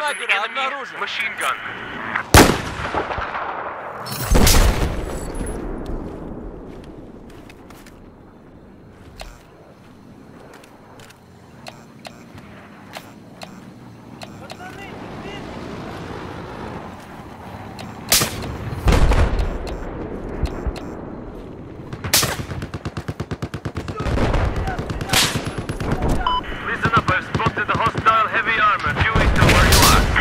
снайпера обнаружен. Machine gun. Listen up, I've spotted the hostile heavy armor due east of where you are.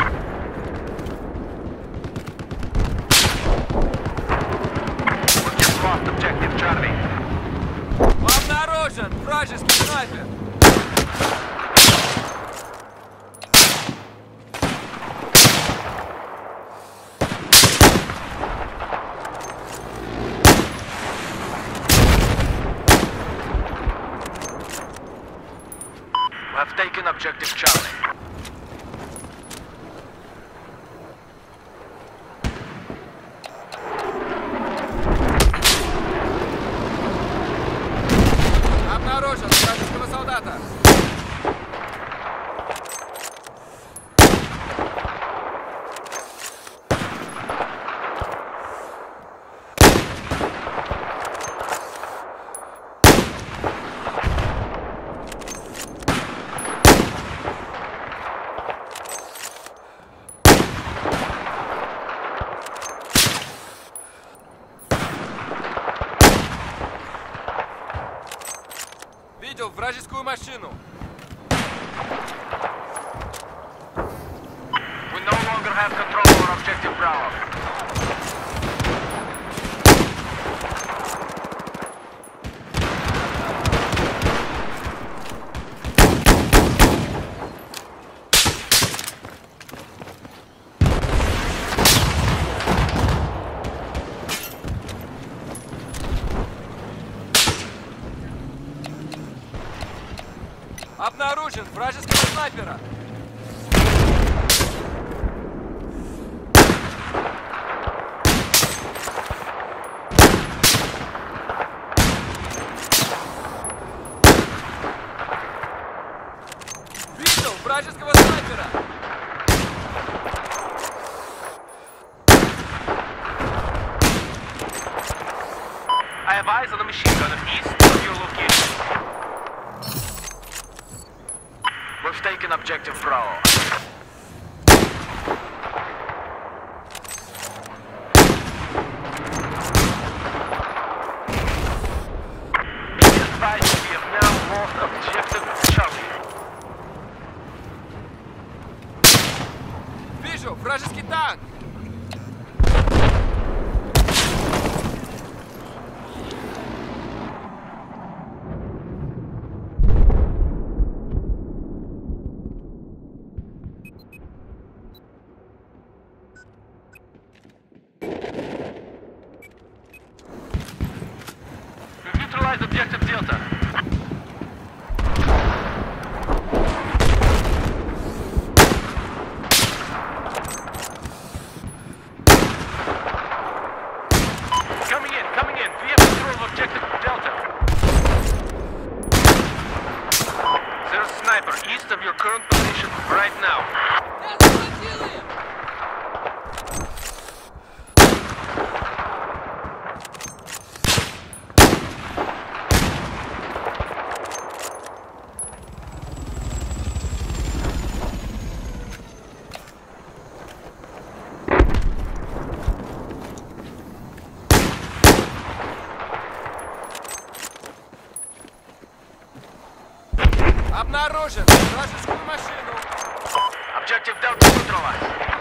We just lost objective Charlie. Обнаружен вражеский снайпер. I've taken objective Charlie. Обнаружен вражеского солдата. Видел вражескую машину. We no longer have control over objective Bravo. Обнаружен вражеского снайпера. Видел вражеского снайпера. I have eyes on a machine gun east of your location. We've taken objective Bravo. Be advised, we have now lost objective Charlie. Вижу вражеский танк. Neutralize objective Delta. Coming in. We have control of objective Delta. There's a sniper east of your current position right now. Я захватил их. Обнаружен вражескую машину. Objective Delta neutralized.